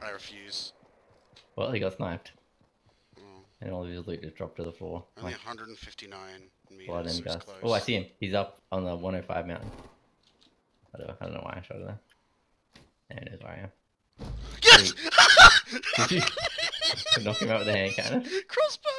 I refuse. Well, he got sniped. Oh. And all of his loot just dropped to the floor. Only Like, 159 meters. blood and So dust. close. Oh, I see him. He's up on the 105 mountain. I don't know why I shot him there. There it is where I am. Yes! Did you knock him out with a hand cannon? Crossbow